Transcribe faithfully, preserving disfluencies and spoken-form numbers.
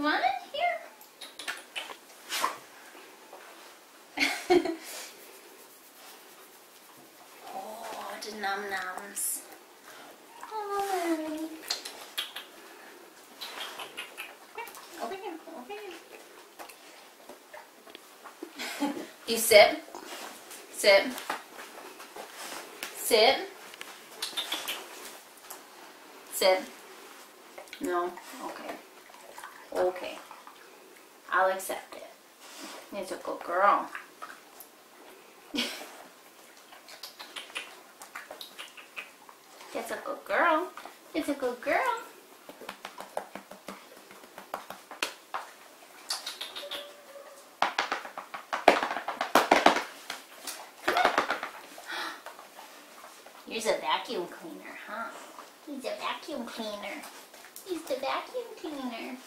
You want it? Here. Oh, the num nums. Oh, Larry. Over here, over here. You sit. Sit. Sit. Sit. No? Okay. Okay. I'll accept it. It's a good girl. It's a good girl. It's a good girl. Here's a vacuum cleaner, huh? He's a vacuum cleaner. He's the vacuum cleaner.